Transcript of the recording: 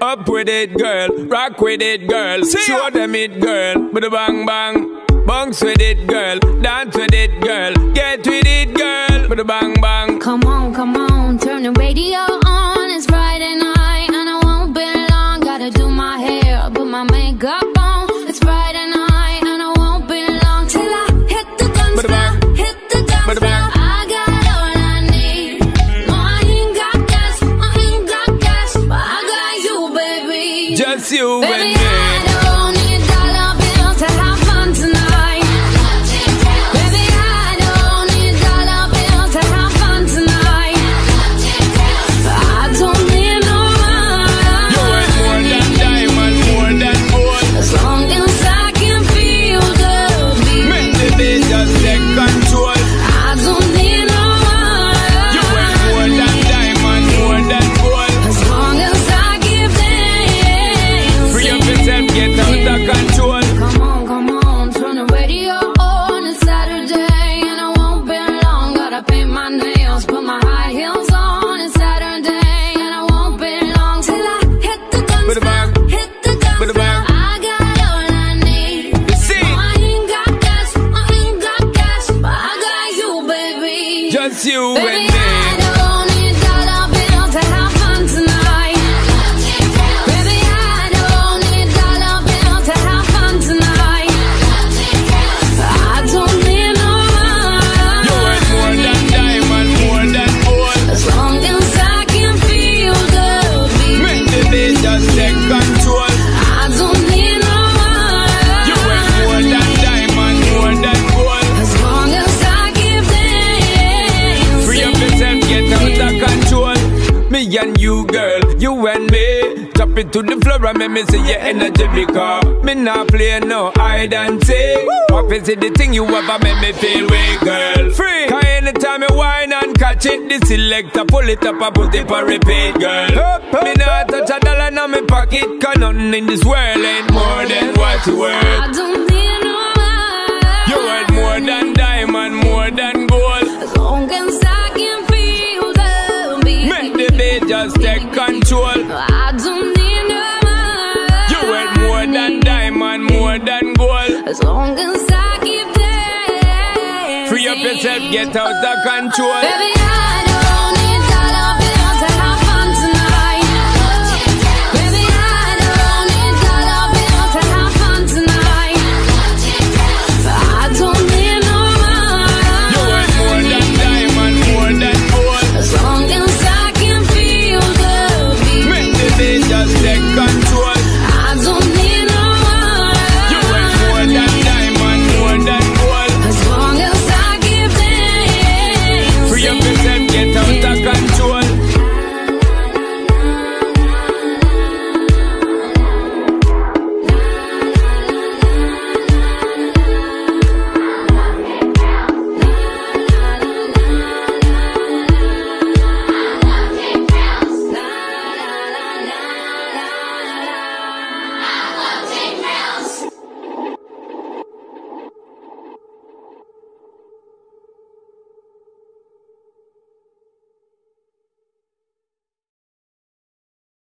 Up with it, girl. Rock with it, girl. Show them it, girl. With a bang bang. Bounce with it, girl. Dance with it, girl. Get with it, girl. With a bang bang. Come on, turn the radio on. It's Friday night and I won't be long. Gotta do my hair, put my makeup on. It's Friday night and I won't be long till I hit the dance floor, hit the dance floor. I got all I need. No, I ain't got cash, but I got you, baby. Just you baby, and me. I don't need dollar bills to have fun tonight. Baby, I don't need dollar bills to have fun tonight. I don't need no money. You worth more than diamond, more than gold. As long as I can feel the beat. Make the beat just take control. I don't need no money. You worth more than diamond, more than gold. As long as I give them. Free up yourself, get out of control. Come on, turn the radio on. It's Saturday and I won't be long. Gotta paint my nails, put my high heels on. It's Saturday and I won't be long till I hit the dance floor, hit the dance floor. I got all I need. See, No, I ain't got cash, but I got you, baby. just you Baby, and me. I don't need dollar bills to have fun tonight. Baby, I don't need dollar bills to have fun tonight. I don't need no money. You worth more than diamond, more than gold. As long as I can feel the beat. Make the beat just take control. I don't need no money. You worth more than diamond, more than gold. As long as I give them. Free up yourself, get out of control. Me and you, girl, you and me. Drop it to the floor and make me see your energy because me not play no hide and seek. What is it the thing you ever make me feel way, girl? Free. Cause anytime you whine and catch it, the selector pull it up and put it for repeat, girl. Me not touch a dollar in my pocket, cause nothing in this world ain't more than what you worth. I don't need no money. You worth more than diamond, more than gold. As long as I can feel the beat. Make the beat just take control. I don't need no money. You worth more than diamond, more than gold. As long as I keep dancing. Free up yourself, get out of control. Baby,